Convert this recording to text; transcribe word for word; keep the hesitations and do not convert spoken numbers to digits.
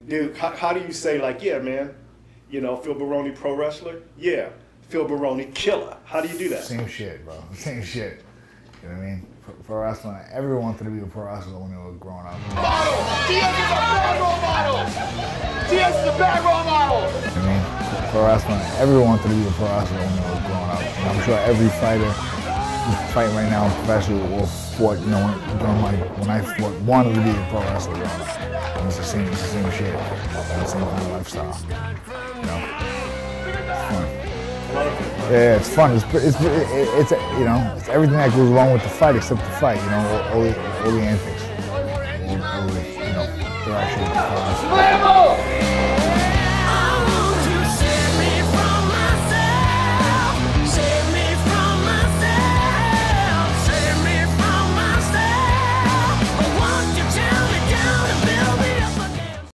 dude, how, how do you say like, yeah, man, you know, Phil Baroni pro wrestler? Yeah. Phil Baroni killer. How do you do that? Same shit, bro. Same shit. You know what I mean? Pro, pro wrestling, everyone wanted to be a pro wrestler when they were growing up. Model! D S is a bad role model! D S is a bad role model! You know what I mean? Pro wrestling, everyone wanted to be a pro wrestler when they were growing up. And I'm sure every fighter who's fighting right now professionally or fought, you know, during my, when I fought, wanted to be a pro wrestler growing up. And it's the same, it's the same shit. It's the same kind of lifestyle. You know? It's fun. Yeah, it's fun. It's, it's, it's, it's, you know, it's everything that goes along with the fight except the fight, you know, all, all, the, all the antics.